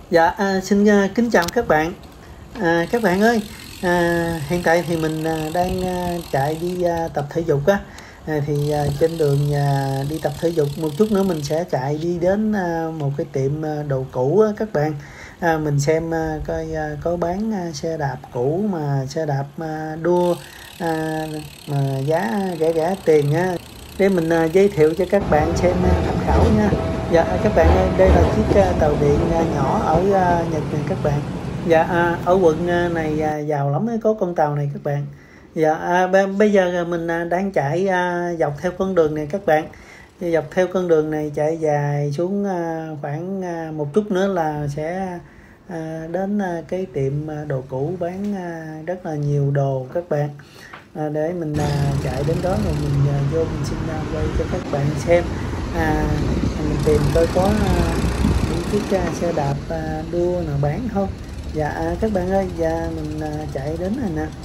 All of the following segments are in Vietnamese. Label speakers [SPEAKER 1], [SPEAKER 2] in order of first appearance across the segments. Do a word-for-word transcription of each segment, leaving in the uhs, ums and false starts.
[SPEAKER 1] Dạ, à, xin à, kính chào các bạn. À, các bạn ơi, à, hiện tại thì mình à, đang à, chạy đi à, tập thể dục á. À, thì à, trên đường à, đi tập thể dục một chút nữa mình sẽ chạy đi đến à, một cái tiệm à, đồ cũ á các bạn. À, mình xem à, coi à, có bán à, xe đạp cũ mà xe đạp à, đua à, mà giá rẻ rẻ tiền á, để mình à, giới thiệu cho các bạn xem à, tham khảo nha. Dạ các bạn ơi, đây là chiếc uh, tàu điện uh, nhỏ ở uh, Nhật này các bạn. Dạ à, ở quận uh, này uh, giàu lắm mới có con tàu này các bạn. Dạ à, b- bây giờ uh, mình uh, đang chạy uh, dọc theo con đường này các bạn. Thì dọc theo con đường này chạy dài xuống uh, khoảng uh, một chút nữa là sẽ uh, đến uh, cái tiệm uh, đồ cũ bán uh, rất là nhiều đồ các bạn. À, để mình uh, chạy đến đó rồi mình uh, vô mình xin uh, quay cho các bạn xem. À, mình tìm coi có uh, những chiếc uh, xe đạp uh, đua nào bán không. Dạ uh, các bạn ơi, dạ mình uh, chạy đến rồi nè.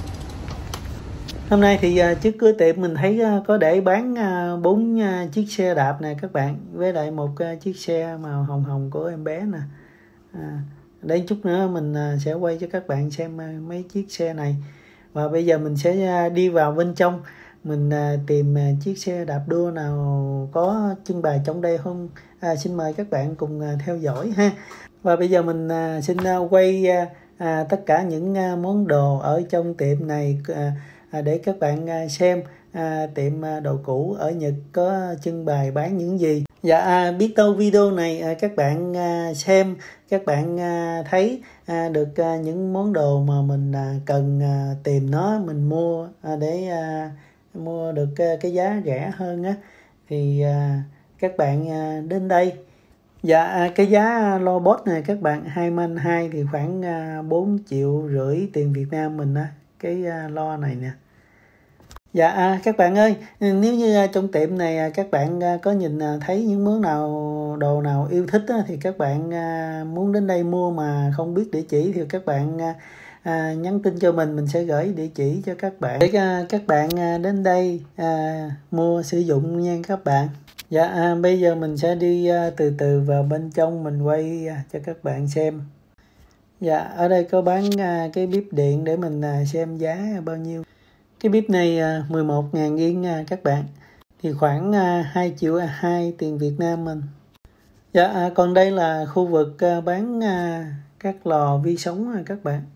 [SPEAKER 1] Hôm nay thì uh, trước cửa tiệm mình thấy uh, có để bán bốn uh, uh, chiếc xe đạp này các bạn, với lại một uh, chiếc xe màu hồng hồng của em bé nè. À, đây chút nữa mình uh, sẽ quay cho các bạn xem uh, mấy chiếc xe này. Và bây giờ mình sẽ uh, đi vào bên trong, mình uh, tìm uh, chiếc xe đạp đua nào có trưng bày trong đây không. À, xin mời các bạn cùng uh, theo dõi ha. Và bây giờ mình uh, xin uh, quay uh, uh, tất cả những uh, món đồ ở trong tiệm này uh, uh, để các bạn uh, xem uh, tiệm uh, đồ cũ ở Nhật có trưng bày bán những gì. Dạ à, biết đâu video này à, các bạn à, xem, các bạn à, thấy à, được à, những món đồ mà mình à, cần à, tìm nó, mình mua à, để à, mua được à, cái giá rẻ hơn á, thì à, các bạn à, đến đây. Dạ à, cái giá lo bot này các bạn, hai man hai thì khoảng à, bốn triệu rưỡi tiền Việt Nam mình á, cái à, lo này nè. Dạ à, các bạn ơi, nếu như à, trong tiệm này à, các bạn à, có nhìn à, thấy những món nào đồ nào yêu thích á, thì các bạn à, muốn đến đây mua mà không biết địa chỉ thì các bạn à, à, nhắn tin cho mình, mình sẽ gửi địa chỉ cho các bạn để à, các bạn à, đến đây à, mua sử dụng nha các bạn. Dạ à, bây giờ mình sẽ đi à, từ từ vào bên trong mình quay à, cho các bạn xem. Dạ ở đây có bán à, cái bếp điện để mình à, xem giá bao nhiêu. Cái bếp này à, mười một ngàn yên à, các bạn, thì khoảng à, hai triệu hai tiền Việt Nam mình. Dạ à, còn đây là khu vực à, bán à, các lò vi sóng à, các bạn.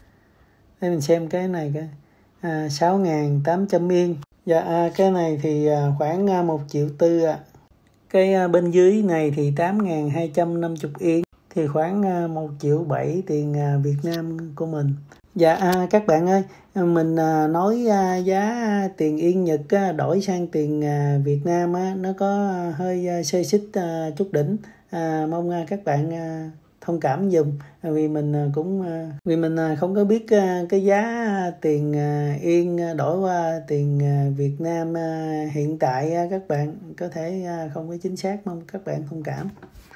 [SPEAKER 1] Đây mình xem cái này cái à, sáu ngàn tám trăm yên. Dạ à, cái này thì à, khoảng à, một triệu tư ạ. À. Cái à, bên dưới này thì tám ngàn hai trăm năm mươi yên, thì khoảng à, một triệu bảy tiền à, Việt Nam của mình. Dạ à, các bạn ơi, mình à, nói à, giá tiền yên Nhật á, đổi sang tiền à, Việt Nam á, nó có hơi à, xê xích à, chút đỉnh. À, mong à, các bạn à, thông cảm dùm, vì mình à, cũng à, vì mình à, không có biết à, cái giá tiền à, yên đổi qua tiền à, Việt Nam à, hiện tại à, các bạn có thể à, không có chính xác, mong các bạn thông cảm.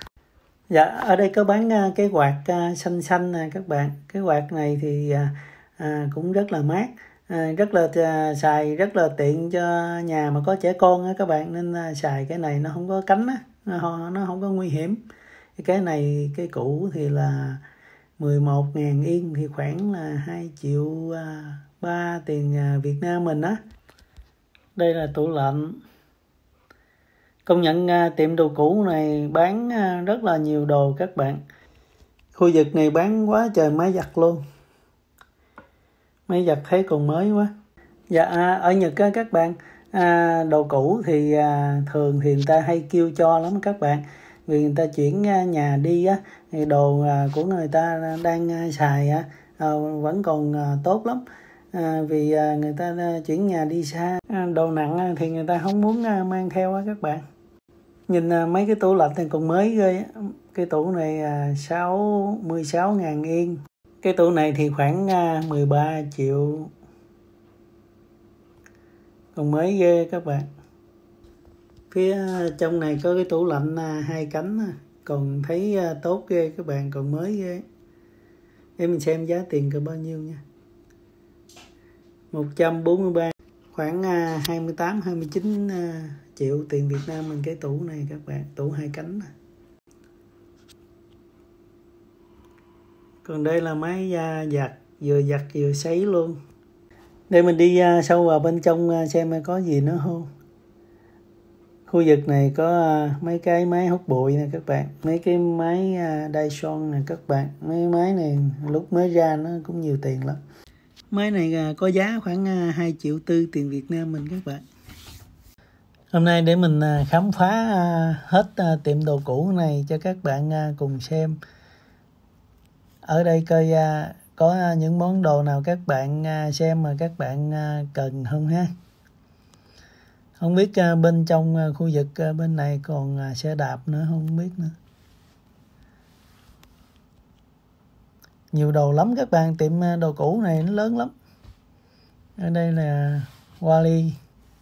[SPEAKER 1] Dạ ở đây có bán uh, cái quạt uh, xanh xanh nè các bạn. Cái quạt này thì uh, uh, cũng rất là mát, uh, rất là uh, xài rất là tiện cho nhà mà có trẻ con á các bạn, nên uh, xài cái này nó không có cánh á, nó, nó không có nguy hiểm. Cái này cái cũ thì là mười một ngàn yên, thì khoảng là hai triệu ba tiền uh, Việt Nam mình á. Đây là tủ lạnh. Công nhận uh, tiệm đồ cũ này bán uh, rất là nhiều đồ các bạn. Khu vực này bán quá trời máy giặt luôn. Máy giặt thấy còn mới quá. Dạ à, ở Nhật á các bạn, à, đồ cũ thì à, thường thì người ta hay kêu cho lắm các bạn. Vì người ta chuyển nhà đi á, thì đồ à, của người ta đang à, xài á, à, vẫn còn à, tốt lắm. À, vì à, người ta à, chuyển nhà đi xa, à, đồ nặng à, thì người ta không muốn à, mang theo á các bạn. Nhìn à, mấy cái tủ lạnh này còn mới ghê á. Cái tủ này à, mười sáu ngàn yên. Cái tủ này thì khoảng à, mười ba triệu. Còn mới ghê các bạn. Phía trong này có cái tủ lạnh à, hai cánh à. Còn thấy à, tốt ghê các bạn, còn mới ghê. Để mình xem giá tiền cỡ bao nhiêu nha. một trăm bốn mươi ba, khoảng à, hai mươi tám hai mươi chín à, triệu tiền Việt Nam mình cái tủ này các bạn, tủ hai cánh. Còn đây là máy uh, giặt, vừa giặt vừa sấy luôn. Để mình đi uh, sâu vào bên trong uh, xem có gì nữa không. Khu vực này có uh, mấy cái máy hút bụi nè các bạn, mấy cái máy uh, Dyson nè các bạn. Mấy máy này lúc mới ra nó cũng nhiều tiền lắm. Máy này uh, có giá khoảng uh, hai triệu tư tiền Việt Nam mình các bạn. Hôm nay để mình uh, khám phá uh, hết uh, tiệm đồ cũ này cho các bạn uh, cùng xem. Ở đây coi uh, có uh, những món đồ nào các bạn uh, xem mà các bạn uh, cần không ha. Không biết uh, bên trong uh, khu vực uh, bên này còn uh, xe đạp nữa không biết nữa. Nhiều đồ lắm các bạn, tiệm uh, đồ cũ này nó lớn lắm. Ở đây là Wally.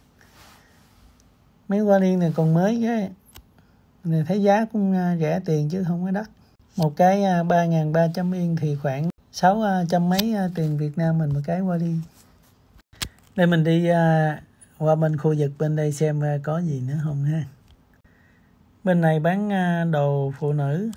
[SPEAKER 1] Mấy Wally này còn mới chứ. Này thấy giá cũng uh, rẻ tiền chứ không có đắt. Một cái uh, ba nghìn ba trăm yên thì khoảng sáu trăm mấy uh, tiền Việt Nam mình một cái Wally. Đây mình đi uh, qua bên khu vực bên đây xem uh, có gì nữa không ha. Bên này bán uh, đồ phụ nữ.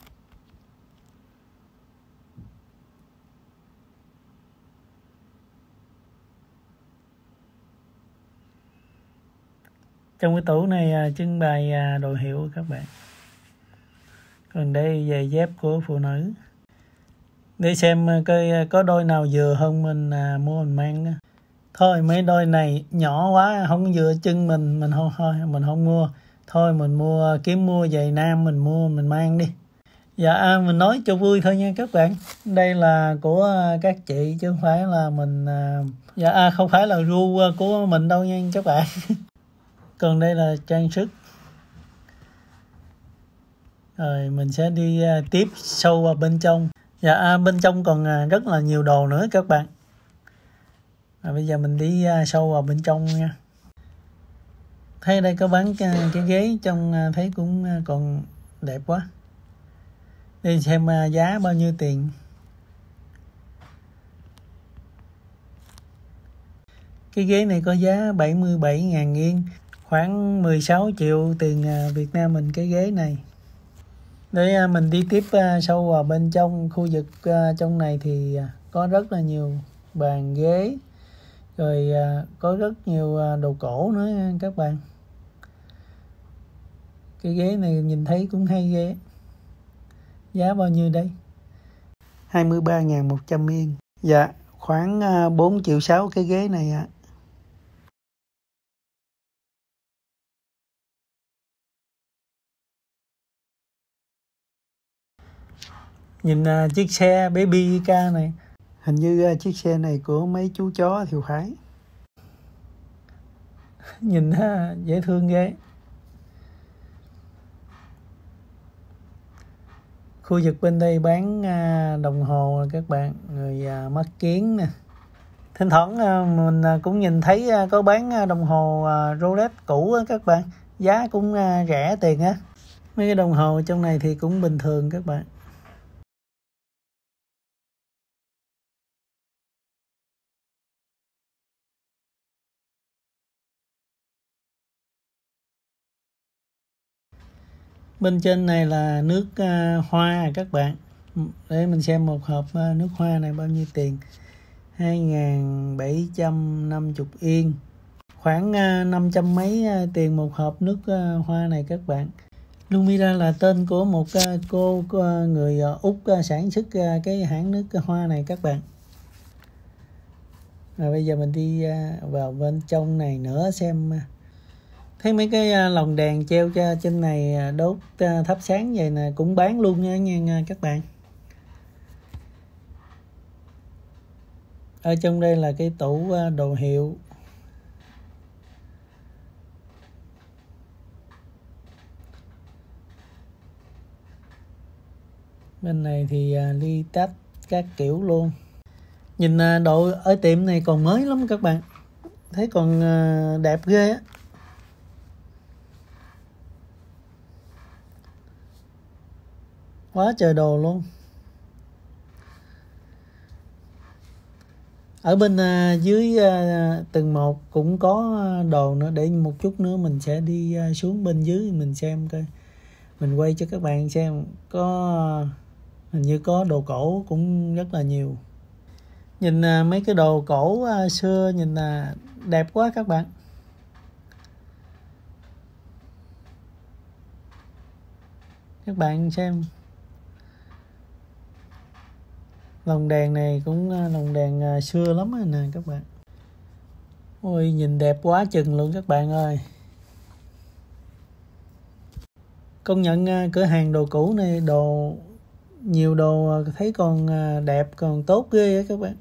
[SPEAKER 1] Trong cái tủ này uh, trưng bày uh, đồ hiệu các bạn. Còn đây giày dép của phụ nữ. Để xem uh, coi uh, có đôi nào vừa hơn mình uh, mua mình mang. Uh. Thôi mấy đôi này nhỏ quá không vừa chân mình, mình không thôi mình không mua. Thôi mình mua kiếm mua giày nam mình mua mình mang đi. Dạ à, mình nói cho vui thôi nha các bạn. Đây là của các chị chứ không phải là mình uh, dạ à, không phải là ru của mình đâu nha các bạn. Còn đây là trang sức. Rồi mình sẽ đi uh, tiếp sâu vào bên trong. Dạ à, bên trong còn uh, rất là nhiều đồ nữa các bạn. À, bây giờ mình đi uh, sâu vào bên trong nha. Thấy đây có bán cái, cái ghế trong uh, thấy cũng uh, còn đẹp quá. Đi xem uh, giá bao nhiêu tiền. Cái ghế này có giá bảy mươi bảy nghìn yên, khoảng mười sáu triệu tiền uh, Việt Nam mình cái ghế này. Để uh, mình đi tiếp uh, sâu vào bên trong khu vực uh, trong này thì uh, có rất là nhiều bàn ghế. Rồi à, có rất nhiều à, đồ cổ nữa nha các bạn. Cái ghế này nhìn thấy cũng hay ghê. Giá bao nhiêu đây? hai mươi ba nghìn một trăm yên. Dạ khoảng à, bốn triệu sáu cái ghế này ạ. À. Nhìn à, chiếc xe Baby Car này. Hình như à, chiếc xe này của mấy chú chó thì phải. Nhìn ha, dễ thương ghê. Khu vực bên đây bán à, đồng hồ các bạn. Rồi à, mắt kiếng nè. Thỉnh thoảng à, mình à, cũng nhìn thấy à, có bán à, đồng hồ à, Rolex cũ á các bạn. Giá cũng à, rẻ tiền á. Mấy cái đồng hồ trong này thì cũng bình thường các bạn. Bên trên này là nước uh, hoa các bạn. Để mình xem một hộp uh, nước hoa này bao nhiêu tiền. hai nghìn bảy trăm năm mươi yên. Khoảng uh, năm trăm mấy uh, tiền một hộp nước uh, hoa này các bạn. Lumira là tên của một uh, cô uh, người uh, Úc uh, sản xuất uh, cái hãng nước uh, hoa này các bạn. Rồi bây giờ mình đi uh, vào bên trong này nữa xem. Uh, Thấy mấy cái lồng đèn treo cho trên này đốt thắp sáng vậy nè, cũng bán luôn nha, nha các bạn. Ở trong đây là cái tủ đồ hiệu. Bên này thì ly tách các kiểu luôn. Nhìn đồ ở tiệm này còn mới lắm các bạn. Thấy còn đẹp ghê á. Quá trời đồ luôn. Ở bên uh, dưới uh, tầng một cũng có đồ nữa. Để một chút nữa mình sẽ đi uh, xuống bên dưới mình xem coi. Mình quay cho các bạn xem có Hình như có đồ cổ cũng rất là nhiều. Nhìn à, mấy cái đồ cổ à, xưa nhìn là đẹp quá các bạn. Các bạn xem. Lồng đèn này cũng à, lồng đèn à, xưa lắm rồi nè các bạn. Ôi nhìn đẹp quá chừng luôn các bạn ơi. Công nhận à, cửa hàng đồ cũ này đồ nhiều đồ thấy còn à, đẹp còn tốt ghê á các bạn.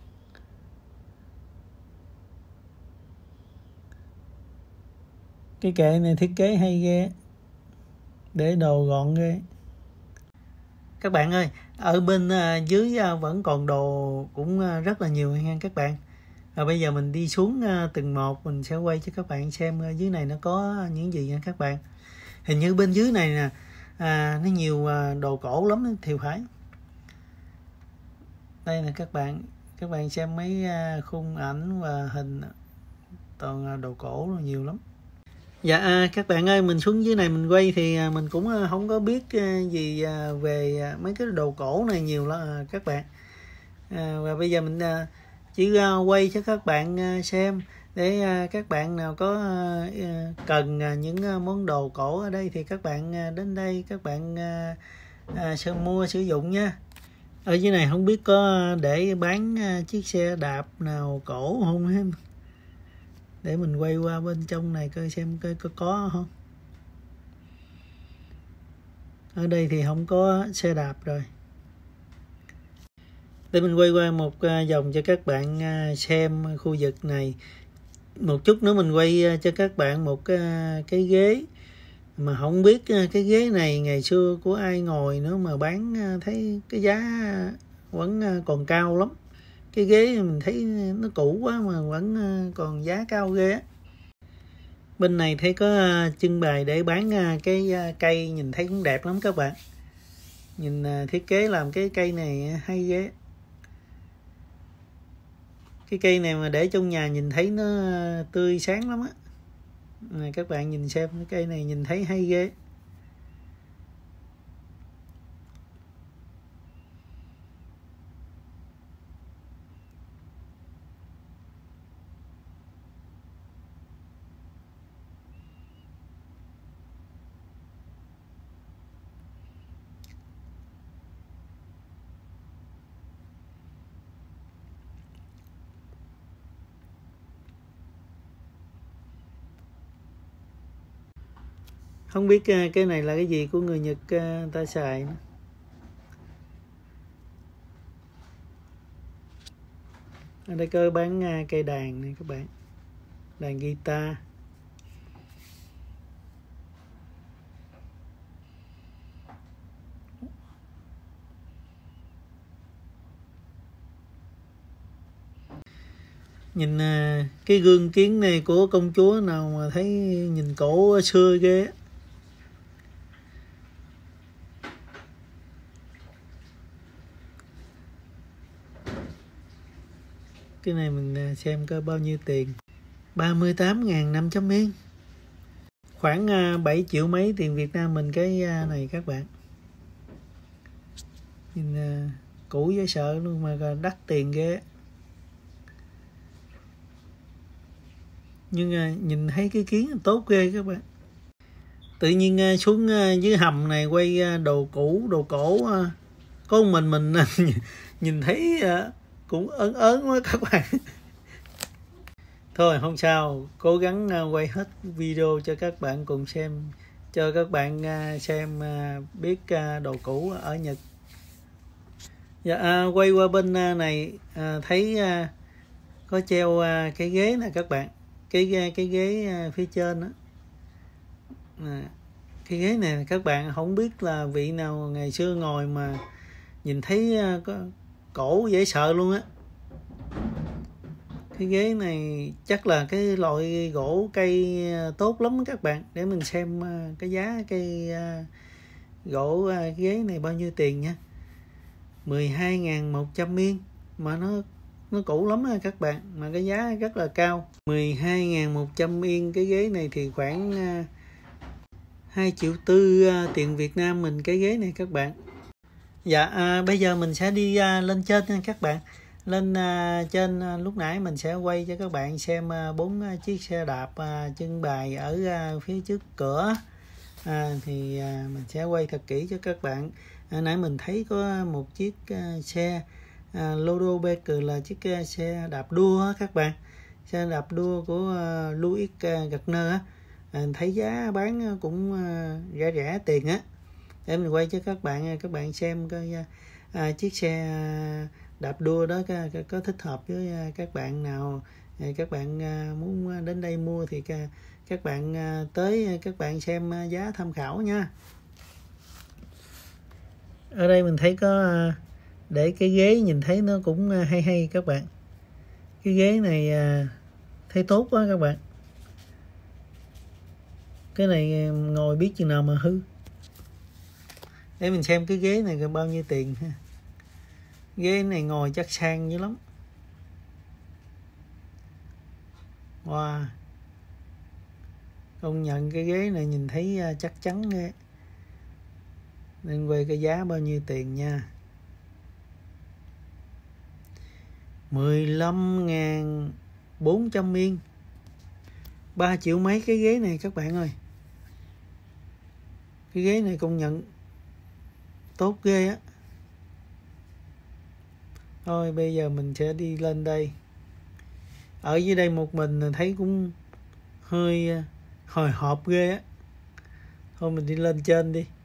[SPEAKER 1] Cái kệ này thiết kế hay ghê, để đồ gọn ghê. Các bạn ơi, ở bên uh, dưới uh, vẫn còn đồ cũng uh, rất là nhiều nha các bạn. Và bây giờ mình đi xuống uh, từng một, mình sẽ quay cho các bạn xem uh, dưới này nó có những gì nha các bạn. Hình như bên dưới này nè, à, nó nhiều uh, đồ cổ lắm thì phải. Đây nè các bạn, các bạn xem mấy uh, khung ảnh và hình, toàn uh, đồ cổ nhiều lắm. Dạ à, các bạn ơi, mình xuống dưới này mình quay thì à, mình cũng à, không có biết à, gì à, về à, mấy cái đồ cổ này nhiều lắm à, các bạn. À, và bây giờ mình à, chỉ à, quay cho các bạn à, xem để à, các bạn nào có à, cần à, những à, món đồ cổ ở đây thì các bạn à, đến đây các bạn à, à, sẽ mua sử dụng nha. Ở dưới này không biết có để bán à, chiếc xe đạp nào cổ không hết. Để mình quay qua bên trong này coi xem coi có có không. Ở đây thì không có xe đạp rồi. Để mình quay qua một vòng cho các bạn xem khu vực này. Một chút nữa mình quay cho các bạn một cái, cái ghế. Mà không biết cái ghế này ngày xưa của ai ngồi nữa mà bán thấy cái giá vẫn còn cao lắm. Cái ghế mình thấy nó cũ quá mà vẫn còn giá cao ghê á. Bên này thấy có trưng bày để bán cái cây, nhìn thấy cũng đẹp lắm các bạn. Nhìn thiết kế làm cái cây này hay ghê. Cái cây này mà để trong nhà nhìn thấy nó tươi sáng lắm á. Các bạn nhìn xem cái cây này nhìn thấy hay ghê. Không biết cái này là cái gì của người Nhật người ta xài nữa. Ở đây có bán cây đàn này các bạn. Đàn guitar. Nhìn cái gương kiến này của công chúa nào mà thấy nhìn cổ xưa ghê. Cái này mình xem có bao nhiêu tiền. ba mươi tám nghìn năm trăm yên. Khoảng bảy triệu mấy tiền Việt Nam mình cái này các bạn. Nhìn cũ dễ sợ luôn mà đắt tiền ghê. Nhưng nhìn thấy cái kiến tốt ghê các bạn. Tự nhiên xuống dưới hầm này quay đồ cũ, đồ cổ. Có mình mình nhìn thấy cũng ớn ớn quá các bạn. Thôi không sao, cố gắng quay hết video cho các bạn cùng xem. Cho các bạn xem biết đồ cũ ở Nhật. Dạ, à, quay qua bên này à, thấy à, có treo à, cái ghế nè các bạn. Cái, cái ghế à, phía trên đó. À, cái ghế này các bạn không biết là vị nào ngày xưa ngồi mà nhìn thấy à, có cổ dễ sợ luôn á. Cái ghế này chắc là cái loại gỗ cây tốt lắm các bạn. Để mình xem cái giá cây gỗ ghế này bao nhiêu tiền nha. mười hai nghìn một trăm yên. Mà nó nó cũ lắm á các bạn. Mà cái giá rất là cao. mười hai nghìn một trăm yên cái ghế này thì khoảng hai triệu tư tiền Việt Nam mình cái ghế này các bạn. Dạ à, bây giờ mình sẽ đi à, lên trên nha các bạn. Lên à, trên à, lúc nãy mình sẽ quay cho các bạn xem bốn à, chiếc xe đạp à, trưng bày ở à, phía trước cửa. À, thì à, mình sẽ quay thật kỹ cho các bạn. À, nãy mình thấy có một chiếc à, xe à, Lodobaker là chiếc à, xe đạp đua á, các bạn. Xe đạp đua của à, Louis à, Gardner á. À, thấy giá bán cũng à, rẻ rẻ tiền á. Để mình quay cho các bạn các bạn xem coi à, chiếc xe đạp đua đó có, có thích hợp với các bạn nào. Các bạn muốn đến đây mua thì các bạn tới các bạn xem giá tham khảo nha. Ở đây mình thấy có để cái ghế, nhìn thấy nó cũng hay hay các bạn. Cái ghế này thấy tốt quá các bạn. Cái này ngồi biết chừng nào mà hư. Để mình xem cái ghế này bao nhiêu tiền ha. Ghế này ngồi chắc sang dữ lắm. Wow. Công nhận cái ghế này nhìn thấy chắc chắn ghê. Nên quay cái giá bao nhiêu tiền nha. mười lăm nghìn bốn trăm yên. ba triệu mấy cái ghế này các bạn ơi. Cái ghế này công nhận tốt ghê á. Thôi bây giờ mình sẽ đi lên đây. Ở dưới đây một mình thấy cũng hơi hồi hộp ghê á. Thôi mình đi lên trên đi.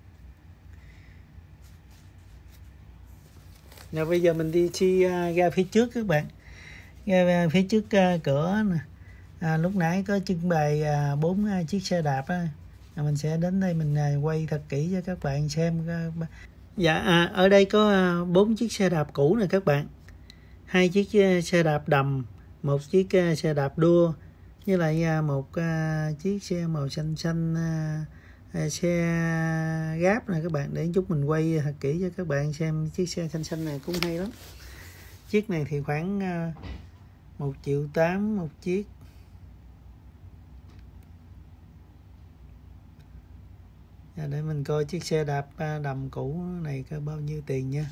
[SPEAKER 1] Nào bây giờ mình đi chi uh, ra phía trước các bạn. Ra phía trước uh, cửa nè. À, lúc nãy có trưng bày bốn uh, uh, chiếc xe đạp á. À, mình sẽ đến đây mình uh, quay thật kỹ cho các bạn xem. Uh, Dạ, à, ở đây có bốn chiếc xe đạp cũ nè các bạn. Hai chiếc xe đạp đầm, một chiếc xe đạp đua, với lại một chiếc xe màu xanh xanh, xe gáp nè các bạn. Để chút mình quay thật kỹ cho các bạn xem chiếc xe xanh xanh này cũng hay lắm. Chiếc này thì khoảng một triệu tám một chiếc. Để mình coi chiếc xe đạp đầm cũ này có bao nhiêu tiền nha.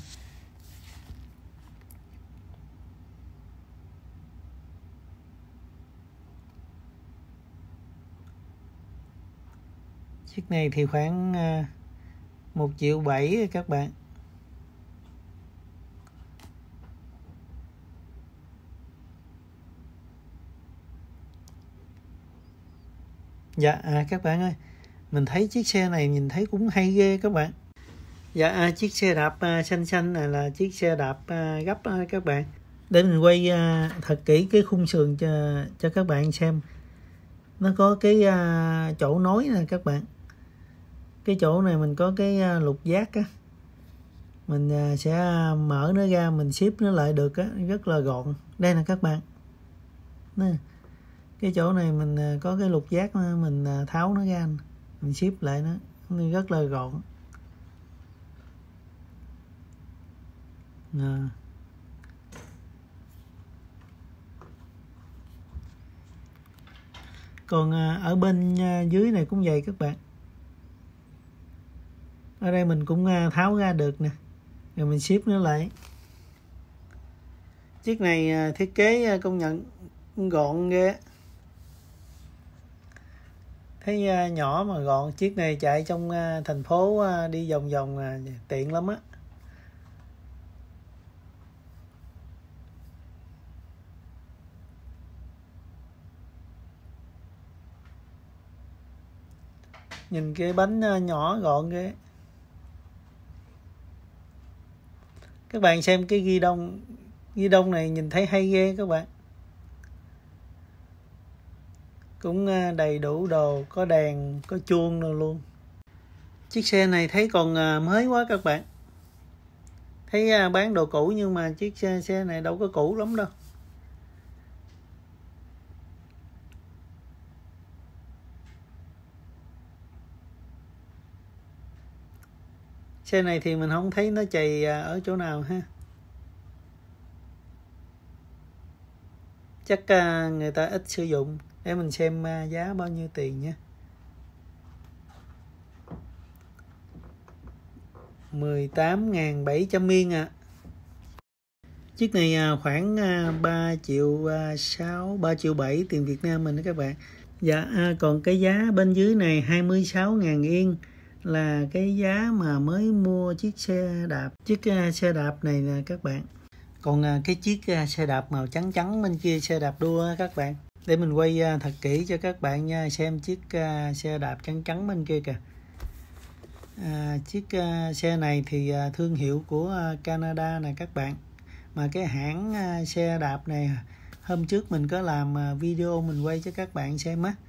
[SPEAKER 1] Chiếc này thì khoảng một triệu bảy các bạn. Dạ à, các bạn ơi, mình thấy chiếc xe này nhìn thấy cũng hay ghê các bạn. Dạ à, chiếc xe đạp à, xanh xanh này là chiếc xe đạp à, gấp à, các bạn. Để mình quay à, thật kỹ cái khung sườn cho cho các bạn xem. Nó có cái à, chỗ nối nè các bạn. Cái chỗ này mình có cái à, lục giác á. Mình à, sẽ mở nó ra, mình ship nó lại được á, rất là gọn. Đây nè các bạn. Nè. Cái chỗ này mình à, có cái lục giác, mình à, tháo nó ra, mình ship lại nó, nó rất là gọn. À. Còn à, ở bên à, dưới này cũng vậy các bạn. Ở đây mình cũng à, tháo ra được nè, rồi mình ship nó lại. Chiếc này à, thiết kế à, công nhận gọn ghê. Thấy à, nhỏ mà gọn. Chiếc này chạy trong à, thành phố à, đi vòng vòng à, tiện lắm á. Nhìn cái bánh à, nhỏ gọn ghê. Các bạn xem cái ghi đông, ghi đông này nhìn thấy hay ghê các bạn. Cũng à, đầy đủ đồ, có đèn, có chuông đâu luôn. Chiếc xe này thấy còn à, mới quá các bạn. Thấy à, bán đồ cũ nhưng mà chiếc xe, xe này đâu có cũ lắm đâu. Xe này thì mình không thấy nó chày ở chỗ nào ha. Chắc người ta ít sử dụng. Để mình xem giá bao nhiêu tiền nha. mười tám nghìn bảy trăm yên ạ. À. Chiếc này khoảng ba triệu sáu, ba triệu bảy tiền Việt Nam mình đó các bạn. Dạ, còn cái giá bên dưới này hai mươi sáu nghìn yên là cái giá mà mới mua chiếc xe đạp. Chiếc xe đạp này nè các bạn. Còn cái chiếc xe đạp màu trắng trắng bên kia xe đạp đua các bạn. Để mình quay thật kỹ cho các bạn nha, xem chiếc xe đạp trắng trắng bên kia kìa. À, chiếc xe này thì thương hiệu của Canada nè các bạn. Mà cái hãng xe đạp này hôm trước mình có làm video mình quay cho các bạn xem á.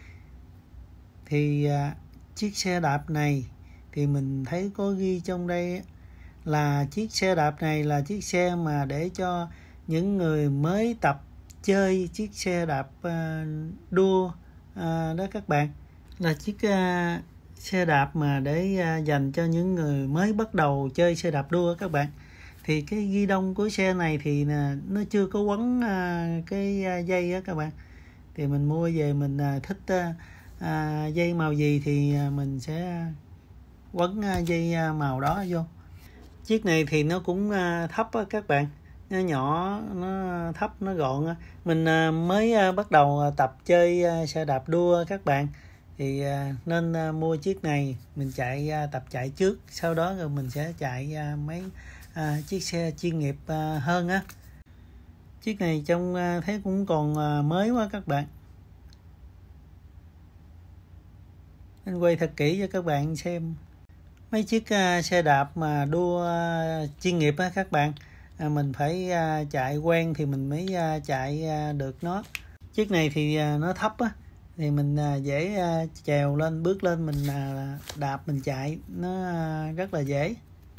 [SPEAKER 1] Thì chiếc xe đạp này thì mình thấy có ghi trong đây là chiếc xe đạp này là chiếc xe mà để cho những người mới tập chơi chiếc xe đạp đua đó các bạn. Là chiếc xe đạp mà để dành cho những người mới bắt đầu chơi xe đạp đua các bạn. Thì cái ghi đông của xe này thì nó chưa có quấn cái dây á các bạn. Thì mình mua về mình thích à, dây màu gì thì mình sẽ quấn dây màu đó vô. Chiếc này thì nó cũng thấp á các bạn, nó nhỏ, nó thấp, nó gọn. Mình mới bắt đầu tập chơi xe đạp đua các bạn, thì nên mua chiếc này mình chạy tập chạy trước, sau đó rồi mình sẽ chạy mấy à, chiếc xe chuyên nghiệp hơn á. Chiếc này trông thấy cũng còn mới quá các bạn. Anh quay thật kỹ cho các bạn xem. Mấy chiếc xe đạp mà đua chuyên nghiệp á các bạn, à, mình phải chạy quen thì mình mới chạy được nó. Chiếc này thì nó thấp á, thì mình dễ trèo lên, bước lên mình đạp mình chạy nó rất là dễ.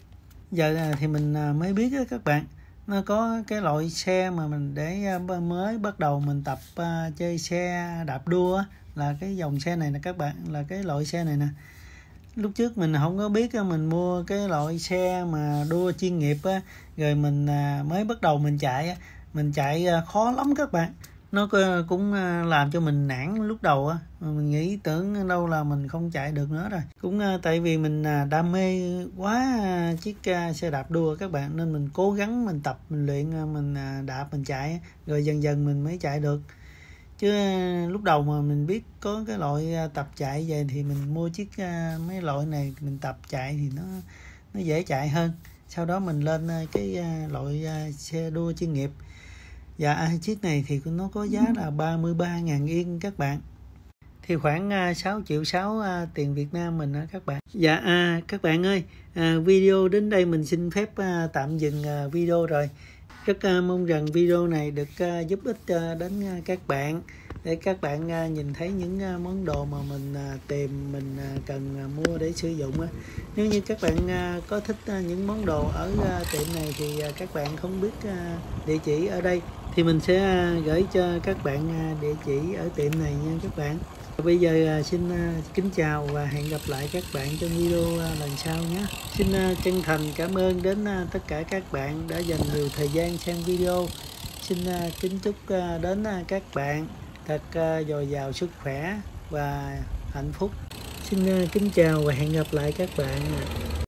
[SPEAKER 1] Giờ thì mình mới biết á các bạn, nó có cái loại xe mà mình để mới bắt đầu mình tập chơi xe đạp đua là cái dòng xe này nè các bạn, là cái loại xe này nè. Lúc trước mình không có biết, mình mua cái loại xe mà đua chuyên nghiệp á, rồi mình mới bắt đầu mình chạy, mình chạy khó lắm các bạn. Nó cũng làm cho mình nản lúc đầu á, mình nghĩ tưởng đâu là mình không chạy được nữa rồi. Cũng tại vì mình đam mê quá chiếc xe đạp đua các bạn, nên mình cố gắng mình tập, mình luyện, mình đạp, mình chạy, rồi dần dần mình mới chạy được. Chứ lúc đầu mà mình biết có cái loại tập chạy về thì mình mua chiếc mấy loại này mình tập chạy thì nó nó dễ chạy hơn. Sau đó mình lên cái loại xe đua chuyên nghiệp. Dạ, chiếc này thì nó có giá là ba mươi ba nghìn yên các bạn. Thì khoảng sáu triệu sáu tiền Việt Nam mình đó các bạn. Dạ, à, các bạn ơi, à, video đến đây mình xin phép à, tạm dừng à, video rồi. Rất à, mong rằng video này được à, giúp ích à, đến à, các bạn, để các bạn à, nhìn thấy những à, món đồ mà mình à, tìm, mình à, cần à, mua để sử dụng. À. Nếu như các bạn à, có thích à, những món đồ ở à, tiệm này thì à, các bạn không biết à, địa chỉ ở đây, thì mình sẽ à, gửi cho các bạn à, địa chỉ ở tiệm này nha các bạn. Bây giờ xin kính chào và hẹn gặp lại các bạn trong video lần sau nhé. Xin chân thành cảm ơn đến tất cả các bạn đã dành nhiều thời gian xem video. Xin kính chúc đến các bạn thật dồi dào sức khỏe và hạnh phúc. Xin kính chào và hẹn gặp lại các bạn.